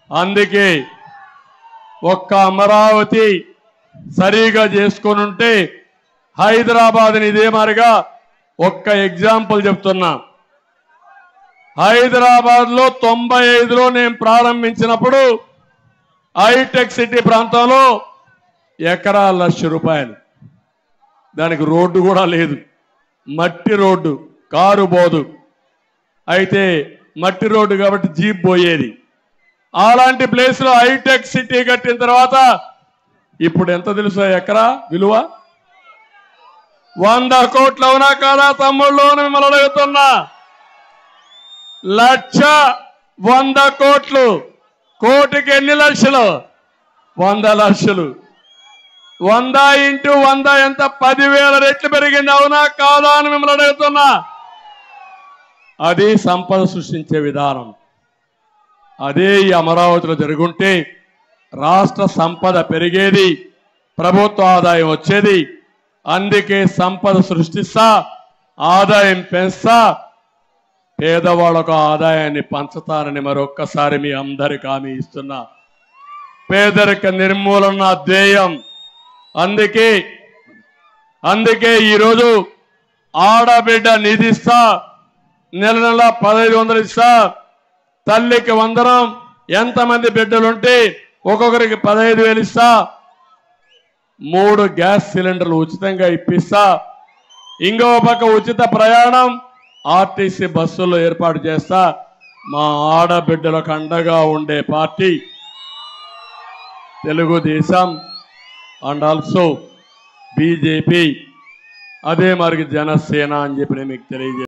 అందుకే ఒక్క అమరావతి సరిగా చేసుకొని ఉంటే హైదరాబాద్ని ఇదే మారిగా ఒక్క ఎగ్జాంపుల్ చెప్తున్నా. హైదరాబాద్లో 95లో నేను ప్రారంభించినప్పుడు హైటెక్ సిటీ ప్రాంతంలో ఎకరా ₹1,00,000, దానికి రోడ్డు కూడా లేదు, మట్టి రోడ్డు, కారు పోదు. అయితే మట్టి రోడ్డు కాబట్టి జీప్ పోయేది. అలాంటి ప్లేస్లో హైటెక్ సిటీ కట్టిన తర్వాత ఇప్పుడు ఎంత తెలుసా ఎకరా విలువ? 100 కోట్లు అవునా కాదా తమ్ముళ్ళు? మిమ్మల్ని అడుగుతున్నా. 100 కోట్లు, కోటికి ఎన్ని లక్షలు? 100 లక్షలు. 100 ఇంటూ 100 ఎంత? 10,000 రెట్లు పెరిగింది అవునా కాదా అని మిమ్మల్ని అడుగుతున్నా. అది సంపద సృష్టించే విధానం. అదే ఈ అమరావతిలో జరుగుంటే రాష్ట్ర సంపద పెరిగేది, ప్రభుత్వ ఆదాయం వచ్చేది. అందుకే సంపద సృష్టిస్తా, ఆదాయం పెంచుతా, పేదవాళ్లకు ఆదాయాన్ని పంచుతానని మరొక్కసారి మీ అందరికీ హామీ ఇస్తున్నా. పేదరిక నిర్మూలన ధ్యేయం. అందుకే ఈరోజు ఆడబిడ్డ నిధి ఇస్తా, నెల నెల 1,500 ఇస్తా, తల్లికి వందనం, ఎంతమంది బిడ్డలుంటే ఒక్కొక్కరికి 15,000 ఇస్తా, 3 గ్యాస్ సిలిండర్లు ఉచితంగా ఇప్పిస్తా, ఇంకో పక్క ఉచిత ప్రయాణం ఆర్టీసీ బస్సుల్లో ఏర్పాటు చేస్తా. మా ఆడబిడ్డలకు అండగా ఉండే party Telugu Desam and also BJP, అదే మరి జనసేన అని చెప్పి మీకు తెలియజేస్తాను.